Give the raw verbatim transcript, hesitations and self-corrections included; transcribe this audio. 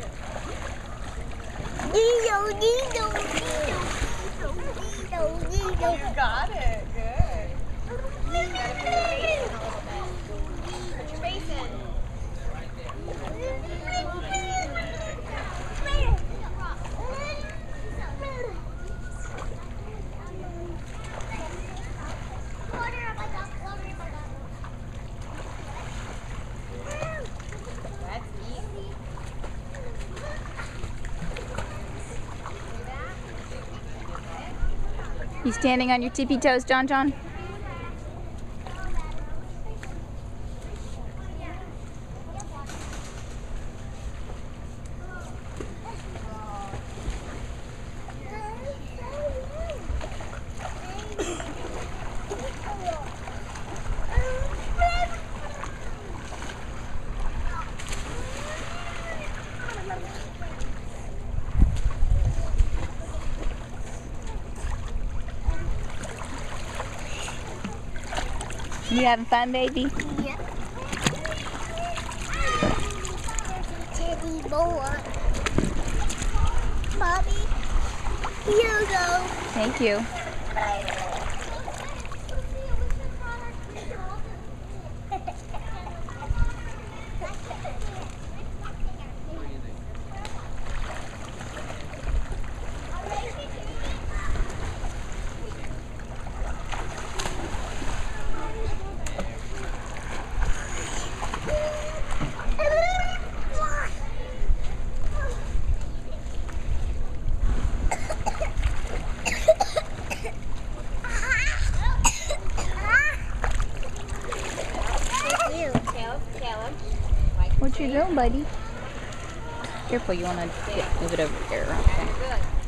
You got it. Good. Put your face in. That's easy. You standing on your tippy toes, John John? You having fun, baby? Yeah. Teddy boy. Mommy, here you go. Thank you. What you doing, buddy? Careful, you want to move it over there. Okay.